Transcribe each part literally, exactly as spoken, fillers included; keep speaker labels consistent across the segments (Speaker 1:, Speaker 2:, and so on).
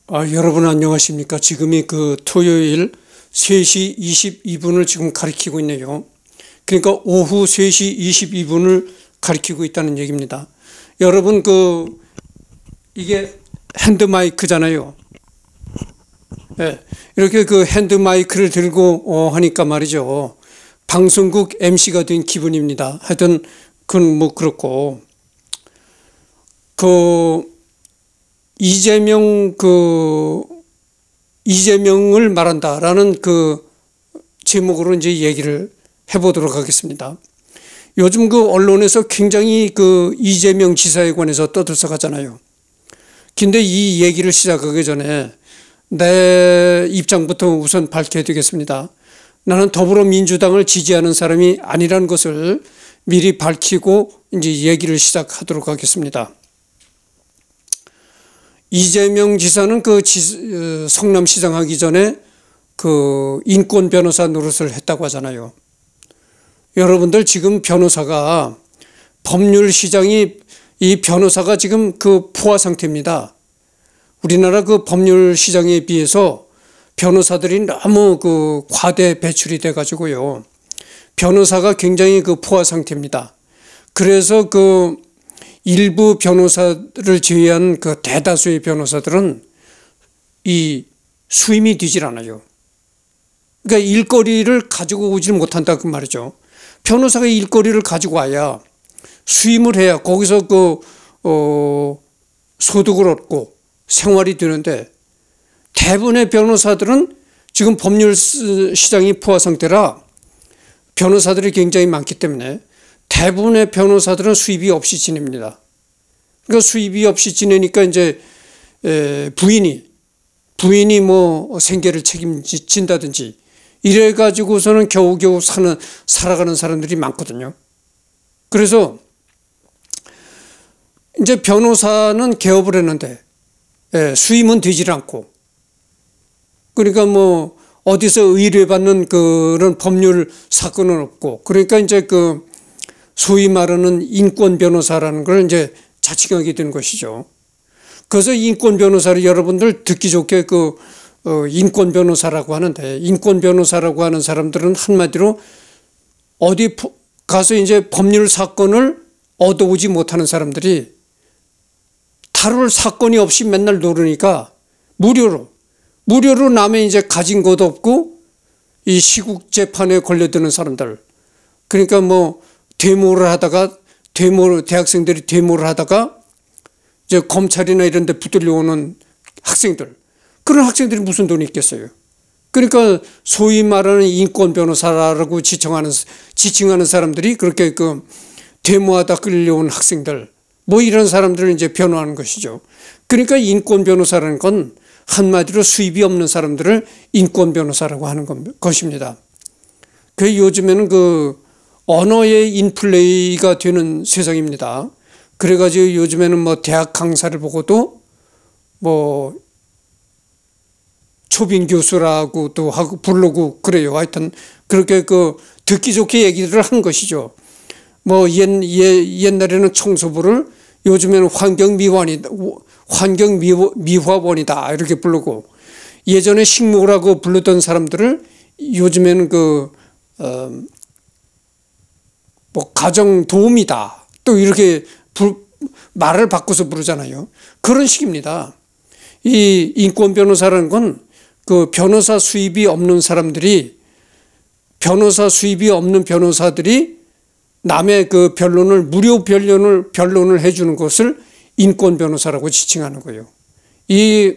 Speaker 1: 아, 여러분 안녕하십니까? 지금이 그 토요일 세 시 이십이 분을 지금 가리키고 있네요. 그러니까 오후 세 시 이십이 분을 가리키고 있다는 얘기입니다. 여러분 그 이게 핸드 마이크잖아요. 네, 이렇게 그 핸드 마이크를 들고 어 하니까 말이죠. 방송국 엠씨가 된 기분입니다. 하여튼 그건 뭐 그렇고 그 이재명 그 이재명을 말한다라는 그 제목으로 이제 얘기를 해보도록 하겠습니다. 요즘 그 언론에서 굉장히 그 이재명 지사에 관해서 떠들썩하잖아요. 근데 이 얘기를 시작하기 전에 내 입장부터 우선 밝혀야 되겠습니다. 나는 더불어민주당을 지지하는 사람이 아니라는 것을 미리 밝히고 이제 얘기를 시작하도록 하겠습니다. 이재명 지사는 그 지, 성남시장 하기 전에 그 인권 변호사 노릇을 했다고 하잖아요. 여러분들 지금 변호사가 법률 시장이 이 변호사가 지금 그 포화 상태입니다. 우리나라 그 법률 시장에 비해서 변호사들이 너무 그 과대 배출이 돼 가지고요. 변호사가 굉장히 그 포화 상태입니다. 그래서 그 일부 변호사를 제외한 그 대다수의 변호사들은 이 수임이 되질 않아요. 그러니까 일거리를 가지고 오질 못한다 그 말이죠. 변호사가 일거리를 가지고 와야 수임을 해야 거기서 그 어, 소득을 얻고 생활이 되는데 대부분의 변호사들은 지금 법률 시장이 포화 상태라 변호사들이 굉장히 많기 때문에 대부분의 변호사들은 수입이 없이 지냅니다. 그러니까 수입이 없이 지내니까 이제 부인이 부인이 뭐 생계를 책임진다든지 이래 가지고서는 겨우겨우 사는 살아가는 사람들이 많거든요. 그래서 이제 변호사는 개업을 했는데 수임은 되질 않고 그러니까 뭐 어디서 의뢰받는 그런 법률 사건은 없고 그러니까 이제 그 소위 말하는 인권 변호사라는 걸 이제 자칭하게 되는 것이죠. 그래서 인권 변호사를 여러분들 듣기 좋게 그 어 인권 변호사라고 하는데 인권 변호사라고 하는 사람들은 한마디로 어디 가서 이제 법률 사건을 얻어오지 못하는 사람들이 다룰 사건이 없이 맨날 노르니까 무료로 무료로 남의 이제 가진 것도 없고 이 시국 재판에 걸려드는 사람들 그러니까 뭐 데모를 하다가 데모 대학생들이 데모를 하다가 이제 검찰이나 이런 데 붙들려 오는 학생들 그런 학생들이 무슨 돈이 있겠어요. 그러니까 소위 말하는 인권 변호사라고 지칭하는 지칭하는 사람들이 그렇게 그 데모하다 끌려온 학생들 뭐 이런 사람들을 이제 변호하는 것이죠. 그러니까 인권 변호사라는 건 한마디로 수입이 없는 사람들을 인권 변호사라고 하는 것입니다. 그 요즘에는 그 언어의 인플레이가 되는 세상입니다. 그래가지고 요즘에는 뭐 대학 강사를 보고도 뭐 초빙 교수라고도 하고 부르고 그래요. 하여튼 그렇게 그 듣기 좋게 얘기를 한 것이죠. 뭐 옛, 옛, 옛날에는 청소부를 요즘에는 환경미화원이다, 환경미화원이다 이렇게 부르고 예전에 식모라고 부르던 사람들을 요즘에는 그 어, 뭐 가정 도우미다 또 이렇게 부, 말을 바꿔서 부르잖아요. 그런 식입니다. 이 인권 변호사라는 건 그 변호사 수입이 없는 사람들이 변호사 수입이 없는 변호사들이 남의 그 변론을 무료 변론을 변론을 해주는 것을 인권 변호사라고 지칭하는 거예요. 이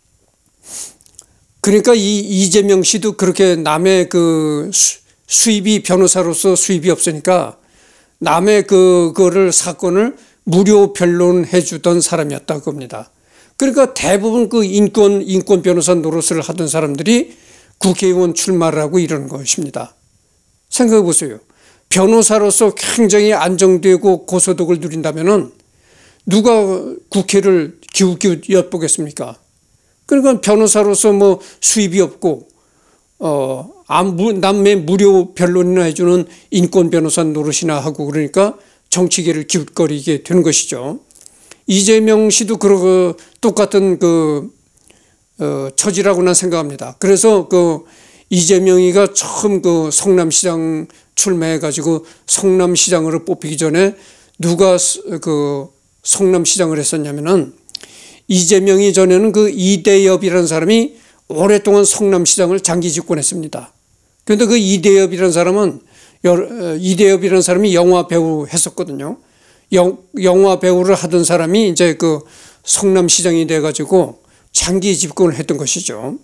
Speaker 1: 그러니까 이 이재명 씨도 그렇게 남의 그 수, 수입이 변호사로서 수입이 없으니까 남의 그거를 사건을 무료 변론해 주던 사람이었다 겁니다. 그러니까 대부분 그 인권 인권 변호사 노릇을 하던 사람들이 국회의원 출마를 하고 이러는 것입니다. 생각해 보세요. 변호사로서 굉장히 안정되고 고소득을 누린다면은 누가 국회를 기웃기웃 엿보겠습니까? 그러니까 변호사로서 뭐 수입이 없고 어 남의 무료 변론이나 해주는 인권 변호사 노릇이나 하고 그러니까 정치계를 기웃거리게 되는 것이죠. 이재명 씨도 그러고 똑같은 그 어, 처지라고 난 생각합니다. 그래서 그 이재명이가 처음 그 성남시장 출마해가지고 성남시장으로 뽑히기 전에 누가 그 성남시장을 했었냐면은 이재명이 전에는 그 이대엽이라는 사람이 오랫동안 성남시장을 장기 집권했습니다. 그런데 그 이대엽이라는 사람은 이대엽이라는 사람이 영화 배우 했었거든요. 영, 영화 배우를 하던 사람이 이제 그 성남시장이 돼가지고 장기 집권을 했던 것이죠.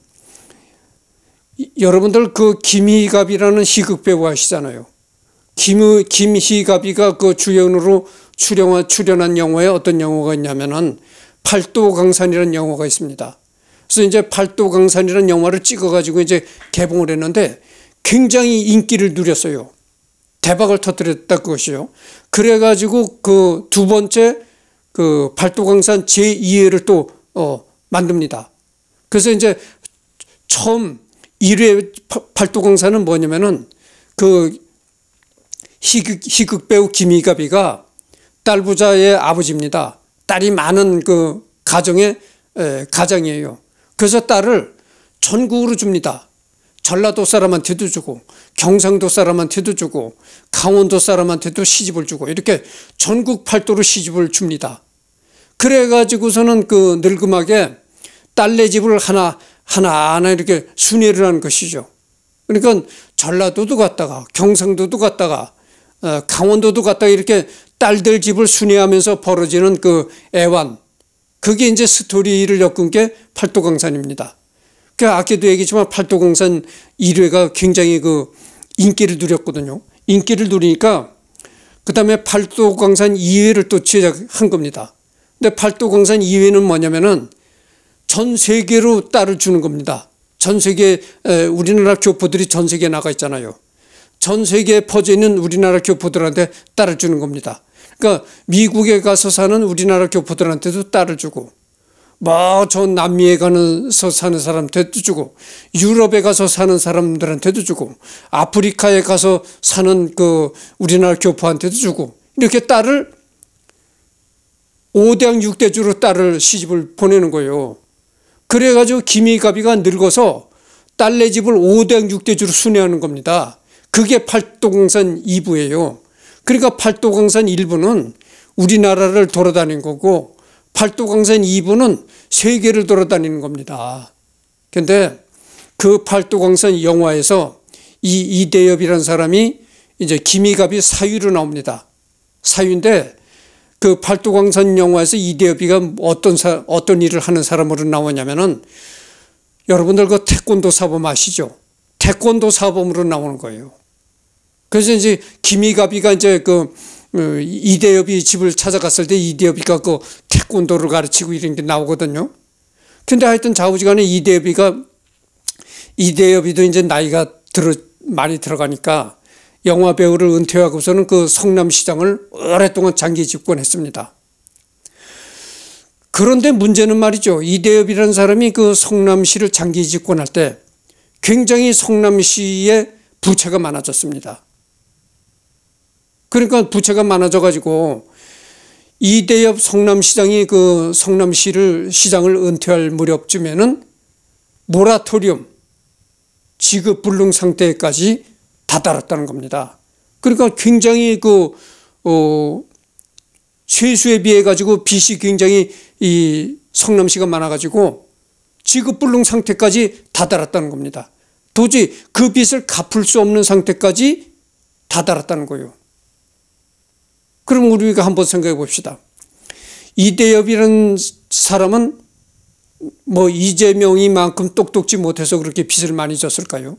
Speaker 1: 여러분들 그 김희갑이라는 희극 배우 아시잖아요. 김, 김희갑이가 그 주연으로 출연, 출연한 영화에 어떤 영화가 있냐면은 팔도강산이라는 영화가 있습니다. 그래서 이제 팔도강산이라는 영화를 찍어가지고 이제 개봉을 했는데 굉장히 인기를 누렸어요. 대박을 터뜨렸다 그것이요. 그래가지고 그 두 번째 그 팔도강산 제이 회를 또 어, 만듭니다. 그래서 이제 처음 일 회 팔도강산은 뭐냐면은 그 희극, 희극 배우 김희갑이가 딸 부자의 아버지입니다. 딸이 많은 그 가정의 에, 가장이에요. 그래서 딸을 전국으로 줍니다. 전라도 사람한테도 주고 경상도 사람한테도 주고 강원도 사람한테도 시집을 주고 이렇게 전국 팔도로 시집을 줍니다. 그래가지고서는 그 늙음하게 딸네 집을 하나 하나하나 이렇게 순회를 하는 것이죠. 그러니까 전라도도 갔다가 경상도도 갔다가 어, 강원도도 갔다가 이렇게 딸들 집을 순회하면서 벌어지는 그 애완, 그게 이제 스토리를 엮은 게 팔도강산입니다. 그 아까도 얘기했지만 팔도강산 일 회가 굉장히 그 인기를 누렸거든요. 인기를 누리니까 그 다음에 팔도강산 이 회를 또 제작한 겁니다. 근데 팔도강산 이 회는 뭐냐면은 전 세계로 딸을 주는 겁니다. 전 세계, 우리나라 교포들이 전 세계에 나가 있잖아요. 전 세계에 퍼져 있는 우리나라 교포들한테 딸을 주는 겁니다. 그러니까 미국에 가서 사는 우리나라 교포들한테도 딸을 주고, 뭐 저 남미에 가서 사는 사람한테도 주고, 유럽에 가서 사는 사람들한테도 주고, 아프리카에 가서 사는 그 우리나라 교포한테도 주고, 이렇게 딸을 오대양 육대주로 딸을 시집을 보내는 거예요. 그래가지고 김희갑이가 늙어서 딸네 집을 오대양 육대주로 순회하는 겁니다. 그게 팔도강산 이 부예요. 그러니까 팔도강산 일 부는 우리나라를 돌아다닌 거고 팔도강산 이 부는 세계를 돌아다니는 겁니다. 그런데 그 팔도강산 영화에서 이 이대엽이라는 사람이 이제 김희갑이 사위로 나옵니다. 사위인데 그 팔도강산 영화에서 이대엽이가 어떤 사, 어떤 일을 하는 사람으로 나오냐면은 여러분들 그 태권도 사범 아시죠? 태권도 사범으로 나오는 거예요. 그래서 이제 김희갑이가 이제 그 이대엽이 집을 찾아갔을 때 이대엽이가 그 태권도를 가르치고 이런 게 나오거든요. 근데 하여튼 좌우지간에 이대엽이가 이대엽이도 이제 나이가 들어 많이 들어가니까 영화 배우를 은퇴하고서는 그 성남시장을 오랫동안 장기 집권했습니다. 그런데 문제는 말이죠. 이대엽이라는 사람이 그 성남시를 장기 집권할 때 굉장히 성남시에 부채가 많아졌습니다. 그러니까 부채가 많아져가지고 이대엽 성남시장이 그 성남시를 시장을 은퇴할 무렵쯤에는 모라토리움 지급 불능 상태까지 다다랐다는 겁니다. 그러니까 굉장히 그, 어, 세수에 비해 가지고 빚이 굉장히 이 성남시가 많아가지고 지급불능 상태까지 다다랐다는 겁니다. 도저히 그 빚을 갚을 수 없는 상태까지 다다랐다는 거예요. 그럼 우리가 한번 생각해 봅시다. 이대엽이라는 사람은 뭐 이재명이만큼 똑똑지 못해서 그렇게 빚을 많이 졌을까요?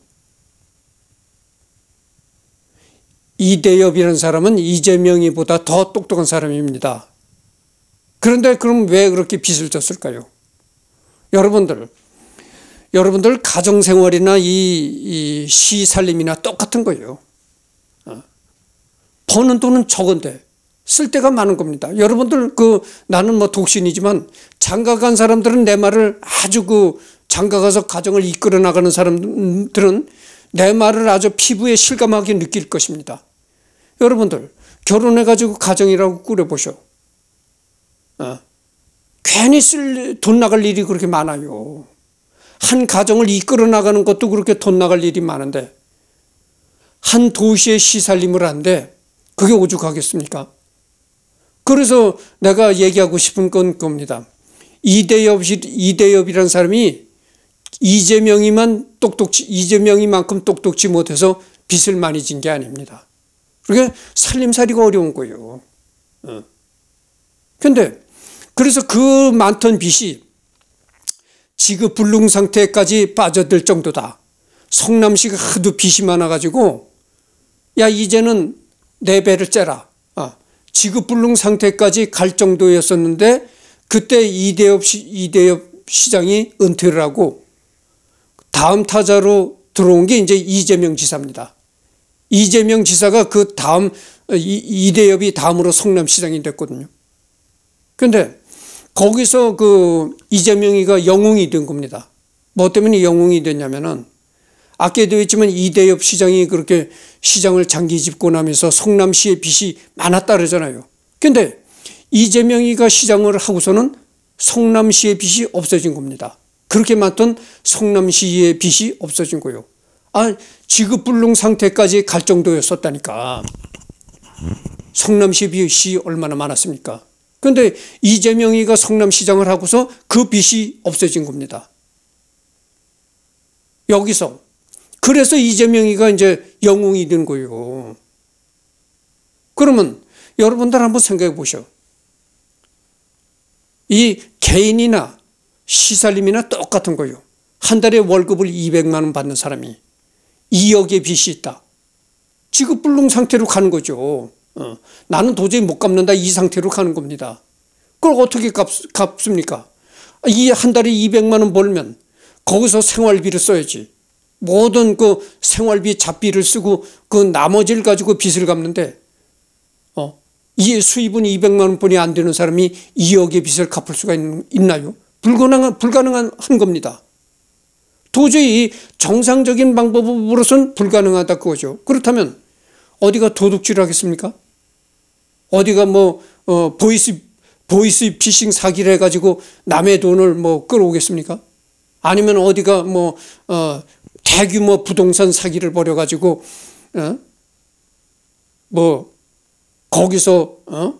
Speaker 1: 이대엽이라는 사람은 이재명이보다 더 똑똑한 사람입니다. 그런데 그럼 왜 그렇게 빚을 졌을까요? 여러분들, 여러분들 가정생활이나 이, 이 시살림이나 똑같은 거예요. 어. 버는 돈은 적은데 쓸 데가 많은 겁니다. 여러분들 그 나는 뭐 독신이지만 장가 간 사람들은 내 말을 아주 그 장가 가서 가정을 이끌어 나가는 사람들은 내 말을 아주 피부에 실감하게 느낄 것입니다. 여러분들 결혼해가지고 가정이라고 꾸려보셔. 어. 괜히 쓸 돈 나갈 일이 그렇게 많아요. 한 가정을 이끌어 나가는 것도 그렇게 돈 나갈 일이 많은데 한 도시의 시살림을 하는데 그게 오죽하겠습니까? 그래서 내가 얘기하고 싶은 건 겁니다. 이대엽, 이대엽이라는 사람이 이재명이만 똑똑지, 이재명이만큼 똑똑지 못해서 빚을 많이 진 게 아닙니다. 그러니까 살림살이가 어려운 거예요. 그런데 그래서 그 많던 빚이 지급불능 상태까지 빠져들 정도다. 성남시가 하도 빚이 많아가지고 야 이제는 내 배를 째라. 아, 지급불능 상태까지 갈 정도였었는데 그때 이대엽, 시, 이대엽 시장이 은퇴를 하고 다음 타자로 들어온 게 이제 이재명 지사입니다. 이재명 지사가 그 다음 이대엽이 다음으로 성남시장이 됐거든요. 그런데 거기서 그 이재명이가 영웅이 된 겁니다. 뭐 때문에 영웅이 됐냐면은 아까도 했지만 이대엽 시장이 그렇게 시장을 장기 집권하면서 성남시의 빚이 많았다 그러잖아요. 그런데 이재명이가 시장을 하고서는 성남시의 빚이 없어진 겁니다. 그렇게 많던 성남시의 빚이 없어진 거예요. 아, 지급불능 상태까지 갈 정도였었다니까. 성남시 빚이 얼마나 많았습니까? 그런데 이재명이가 성남시장을 하고서 그 빚이 없어진 겁니다. 여기서. 그래서 이재명이가 이제 영웅이 된 거예요. 그러면 여러분들 한번 생각해 보셔. 이 개인이나 시살림이나 똑같은 거예요. 한 달에 월급을 이백만 원 받는 사람이 이억의 빚이 있다. 지급불능 상태로 가는 거죠. 어, 나는 도저히 못 갚는다 이 상태로 가는 겁니다. 그걸 어떻게 갚, 갚습니까? 이 한 달에 이백만 원 벌면 거기서 생활비를 써야지. 모든 그 생활비 잡비를 쓰고 그 나머지를 가지고 빚을 갚는데 어, 이 수입은 이백만 원뿐이 안 되는 사람이 이억의 빚을 갚을 수가 있, 있나요? 불가능한, 불가능한 한 겁니다. 도저히 정상적인 방법으로선 불가능하다 그거죠. 그렇다면 어디가 도둑질을 하겠습니까? 어디가 뭐 어, 보이스 보이스 피싱 사기를 해가지고 남의 돈을 뭐 끌어오겠습니까? 아니면 어디가 뭐 어, 대규모 부동산 사기를 벌여가지고 어? 뭐 거기서 어?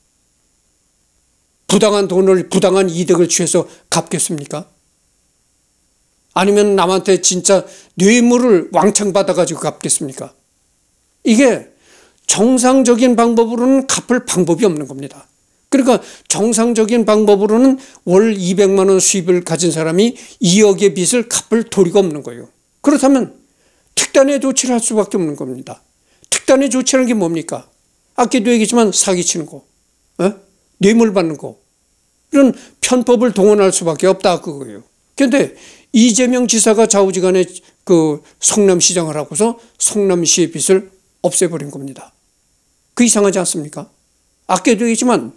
Speaker 1: 부당한 돈을 부당한 이득을 취해서 갚겠습니까? 아니면 남한테 진짜 뇌물을 왕창 받아가지고 갚겠습니까? 이게 정상적인 방법으로는 갚을 방법이 없는 겁니다. 그러니까 정상적인 방법으로는 월 이백만 원 수입을 가진 사람이 이억의 빚을 갚을 도리가 없는 거예요. 그렇다면 특단의 조치를 할 수밖에 없는 겁니다. 특단의 조치라는 게 뭡니까? 아까도 얘기했지만 사기치는 거, 어? 뇌물 받는 거, 이런 편법을 동원할 수밖에 없다 그거예요. 그런데 이재명 지사가 좌우지간에 그 성남시장을 하고서 성남시의 빚을 없애버린 겁니다. 그 이상하지 않습니까? 아까도 얘기했지만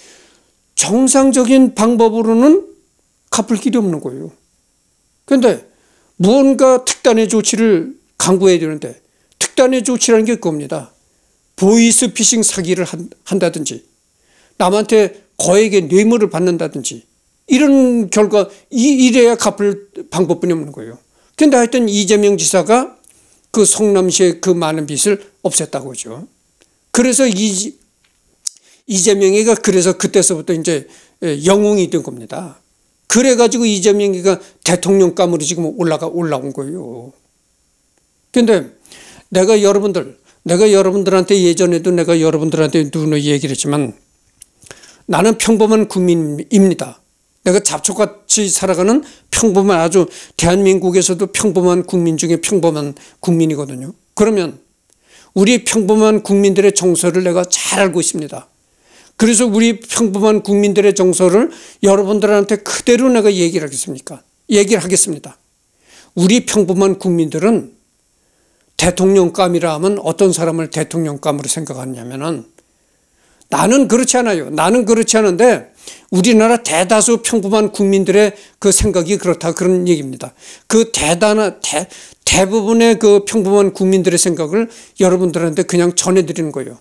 Speaker 1: 정상적인 방법으로는 갚을 길이 없는 거예요. 그런데 무언가 특단의 조치를 강구해야 되는데 특단의 조치라는 게 그겁니다. 보이스피싱 사기를 한다든지 남한테 거액의 뇌물을 받는다든지 이런 결과 이래야 갚을 방법뿐이 없는 거예요. 그런데 하여튼 이재명 지사가 그 성남시의 그 많은 빚을 없앴다고 하죠. 그래서 이, 이재명이가 그래서 그때서부터 이제 영웅이 된 겁니다. 그래가지고 이재명이가 대통령감으로 지금 올라가, 올라온 거예요. 그런데 내가 여러분들, 내가 여러분들한테 예전에도 내가 여러분들한테 누누이 얘기를 했지만 나는 평범한 국민입니다. 내가 잡초같이 살아가는 평범한 아주 대한민국에서도 평범한 국민 중에 평범한 국민이거든요. 그러면 우리 평범한 국민들의 정서를 내가 잘 알고 있습니다. 그래서 우리 평범한 국민들의 정서를 여러분들한테 그대로 내가 얘기를 하겠습니까? 얘기를 하겠습니다. 우리 평범한 국민들은 대통령감이라 하면 어떤 사람을 대통령감으로 생각하냐면은 나는 그렇지 않아요. 나는 그렇지 않은데 우리나라 대다수 평범한 국민들의 그 생각이 그렇다 그런 얘기입니다. 그 대단한 대, 대부분의 그 평범한 국민들의 생각을 여러분들한테 그냥 전해드리는 거예요.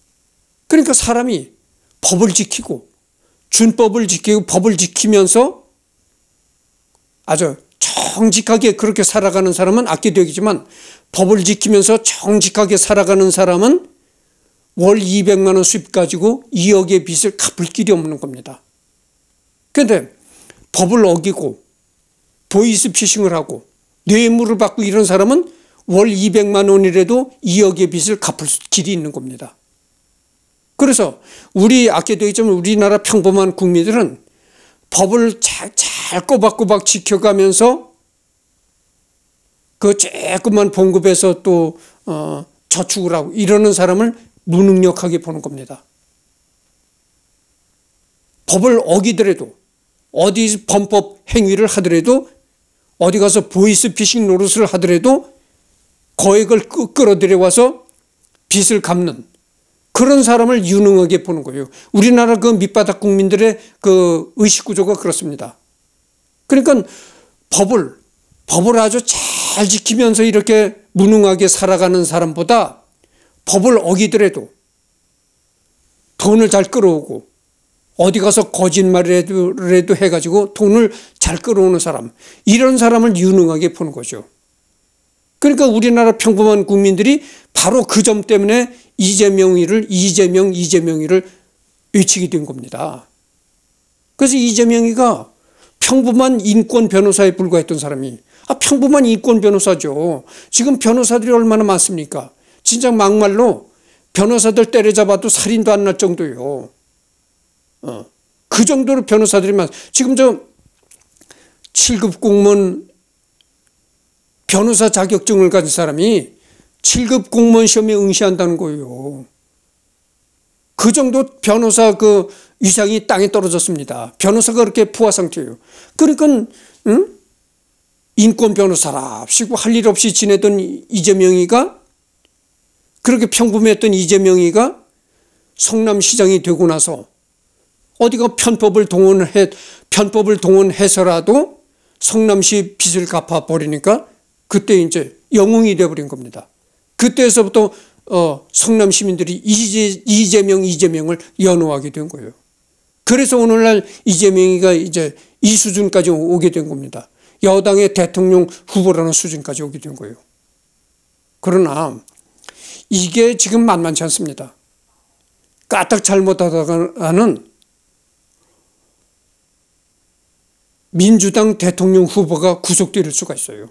Speaker 1: 그러니까 사람이 법을 지키고 준법을 지키고 법을 지키면서 아주 정직하게 그렇게 살아가는 사람은 악기되겠지만 법을 지키면서 정직하게 살아가는 사람은 월 이백만 원 수입 가지고 이억의 빚을 갚을 길이 없는 겁니다. 그런데 법을 어기고 보이스피싱을 하고 뇌물을 받고 이런 사람은 월 이백만 원이라도 이억의 빚을 갚을 길이 있는 겁니다. 그래서 우리 아까 되겠지만 우리나라 평범한 국민들은 법을 잘, 잘 꼬박꼬박 지켜가면서 그 조금만 봉급에서 또 어, 저축을 하고 이러는 사람을 무능력하게 보는 겁니다. 법을 어기더라도 어디 범법 행위를 하더라도 어디 가서 보이스피싱 노릇을 하더라도 거액을 끌어들여 와서 빚을 갚는 그런 사람을 유능하게 보는 거예요. 우리나라 그 밑바닥 국민들의 그 의식구조가 그렇습니다. 그러니까 법을, 법을 아주 잘 지키면서 이렇게 무능하게 살아가는 사람보다 법을 어기더라도 돈을 잘 끌어오고 어디 가서 거짓말이라도 해가지고 돈을 잘 끌어오는 사람, 이런 사람을 유능하게 보는 거죠. 그러니까 우리나라 평범한 국민들이 바로 그 점 때문에 이재명이를 이재명 이재명이를 외치게 된 겁니다. 그래서 이재명이가 평범한 인권 변호사에 불과했던 사람이 아 평범한 인권 변호사죠. 지금 변호사들이 얼마나 많습니까? 진짜 막말로 변호사들 때려잡아도 살인도 안 날 정도요. 어, 그 정도로 변호사들이 많. 지금 저 칠 급 공무원 변호사 자격증을 가진 사람이 칠 급 공무원 시험에 응시한다는 거예요. 그 정도 변호사 그 위상이 땅에 떨어졌습니다. 변호사가 그렇게 포화 상태예요. 그러니까 응? 인권 변호사랍시고 할 일 없이 지내던 이재명이가 그렇게 평범했던 이재명이가 성남시장이 되고 나서 어디가 편법을 동원해 편법을 동원해서라도 성남시 빚을 갚아 버리니까 그때 이제 영웅이 되어버린 겁니다. 그때서부터 어, 성남 시민들이 이재, 이재명 이재명을 연호하게 된 거예요. 그래서 오늘날 이재명이가 이제 이 수준까지 오게 된 겁니다. 여당의 대통령 후보라는 수준까지 오게 된 거예요. 그러나 이게 지금 만만치 않습니다. 까딱 잘못하다가는 민주당 대통령 후보가 구속될 수가 있어요.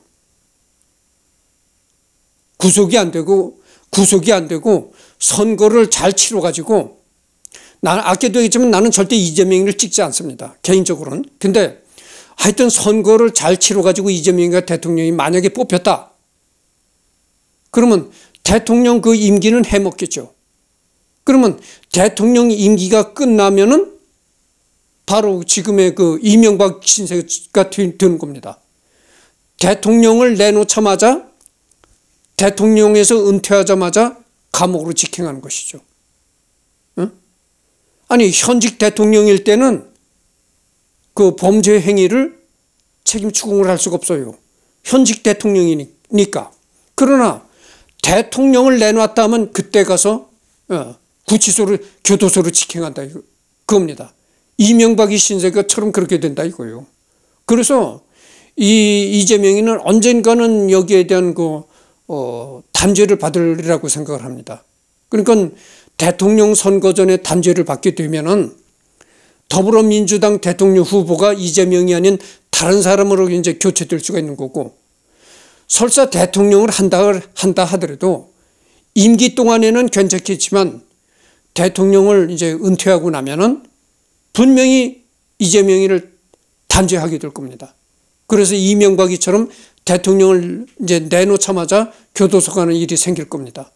Speaker 1: 구속이 안 되고 구속이 안 되고 선거를 잘 치러가지고 나는 아껴도 되겠지만 나는 절대 이재명을 찍지 않습니다. 개인적으로는. 근데 하여튼 선거를 잘 치러가지고 이재명이가 대통령이 만약에 뽑혔다. 그러면 대통령 그 임기는 해먹겠죠. 그러면 대통령 임기가 끝나면은 바로 지금의 그 이명박 신세가 되는 겁니다. 대통령을 내놓자마자 대통령에서 은퇴하자마자 감옥으로 직행하는 것이죠. 응? 아니 현직 대통령일 때는 그 범죄 행위를 책임 추궁을 할 수가 없어요. 현직 대통령이니까. 그러나 대통령을 내놨다 하면 그때 가서 구치소를 교도소로 직행한다 그겁니다. 이명박이 신세가처럼 그렇게 된다 이거예요. 그래서 이 이재명이는 언젠가는 여기에 대한 그 어, 단죄를 받으리라고 생각을 합니다. 그러니까 대통령 선거 전에 단죄를 받게 되면은 더불어민주당 대통령 후보가 이재명이 아닌 다른 사람으로 이제 교체될 수가 있는 거고, 설사 대통령을 한다, 한다 하더라도 임기 동안에는 괜찮겠지만 대통령을 이제 은퇴하고 나면은 분명히 이재명이를 단죄하게 될 겁니다. 그래서 이명박이처럼 대통령을 이제 내놓자마자 교도소 가는 일이 생길 겁니다.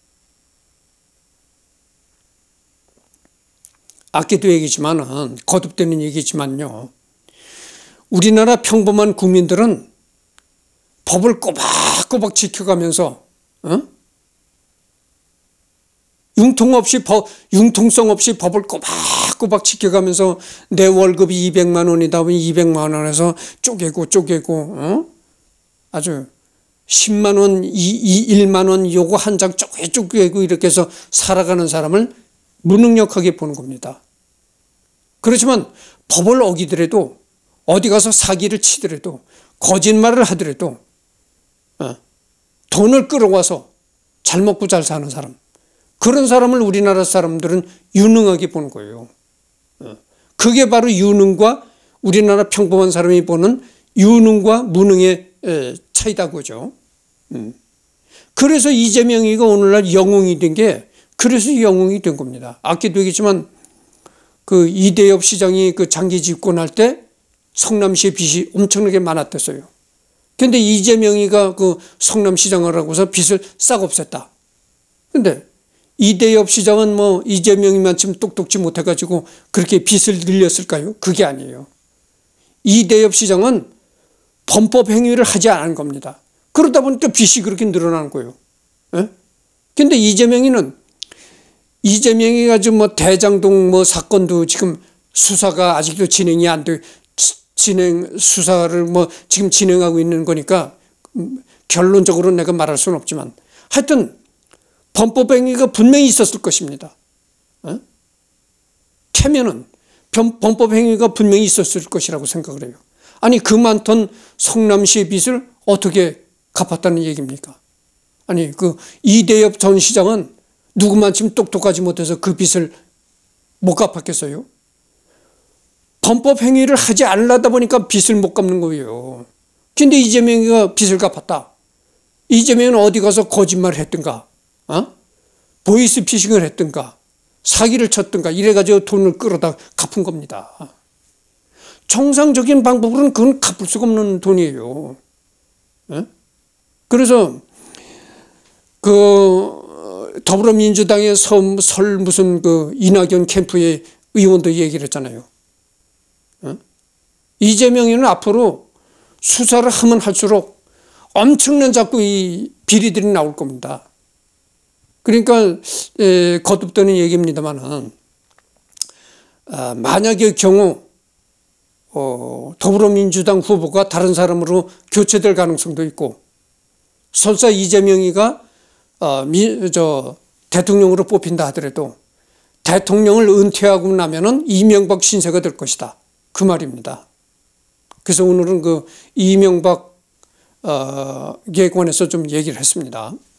Speaker 1: 아끼도 얘기지만은, 거듭되는 얘기지만요. 우리나라 평범한 국민들은 법을 꼬박꼬박 지켜가면서, 어? 융통 없이 법, 융통성 없이 법을 꼬박꼬박 지켜가면서 내 월급이 이백만 원이다 보니 이백만 원에서 쪼개고 쪼개고, 어? 아주 십만 원, 일만 원 요거 한 장 쪼개 쪼개고 이렇게 해서 살아가는 사람을 무능력하게 보는 겁니다. 그렇지만 법을 어기더라도 어디 가서 사기를 치더라도 거짓말을 하더라도 어, 돈을 끌어와서 잘 먹고 잘 사는 사람, 그런 사람을 우리나라 사람들은 유능하게 보는 거예요. 어, 그게 바로 유능과 우리나라 평범한 사람이 보는 유능과 무능의 차이다 그죠. 음. 그래서 이재명이가 오늘날 영웅이 된 게 그래서 영웅이 된 겁니다. 아까도 얘기했지만 그 이대엽 시장이 그 장기 집권할 때 성남시의 빚이 엄청나게 많았댔어요. 그런데 이재명이가 그 성남시장을 하고서 빚을 싹 없앴다. 그런데 이대엽 시장은 뭐 이재명이만큼 똑똑지 못해가지고 그렇게 빚을 늘렸을까요? 그게 아니에요. 이대엽 시장은 범법 행위를 하지 않은 겁니다. 그러다 보니까 빚이 그렇게 늘어나는 거예요. 그런데 이재명이는 이재명이가 지금 뭐 대장동 뭐 사건도 지금 수사가 아직도 진행이 안 돼, 진행 수사를 뭐 지금 진행하고 있는 거니까 결론적으로 내가 말할 수는 없지만 하여튼 범법 행위가 분명히 있었을 것입니다. 어? 캐면은 범법 행위가 분명히 있었을 것이라고 생각을 해요. 아니 그 많던 성남시의 빚을 어떻게 갚았다는 얘기입니까? 아니 그 이대엽 전 시장은 누구만큼 똑똑하지 못해서 그 빚을 못 갚았겠어요? 범법 행위를 하지 않으려다 보니까 빚을 못 갚는 거예요. 근데 이재명이가 빚을 갚았다. 이재명은 어디 가서 거짓말을 했든가, 어? 보이스피싱을 했든가, 사기를 쳤든가 이래가지고 돈을 끌어다 갚은 겁니다. 정상적인 방법으로는 그건 갚을 수가 없는 돈이에요. 어? 그래서 그 더불어민주당의 설, 설 무슨 그 이낙연 캠프의 의원도 얘기를 했잖아요. 어? 이재명이는 앞으로 수사를 하면 할수록 엄청난 자꾸 이 비리들이 나올 겁니다. 그러니까 에, 거듭되는 얘기입니다만은 아, 만약의 경우 어, 더불어민주당 후보가 다른 사람으로 교체될 가능성도 있고 설사 이재명이가 어, 미, 저, 대통령으로 뽑힌다 하더라도 대통령을 은퇴하고 나면은 이명박 신세가 될 것이다. 그 말입니다. 그래서 오늘은 그 이명박에 관해서 좀 얘기를 했습니다.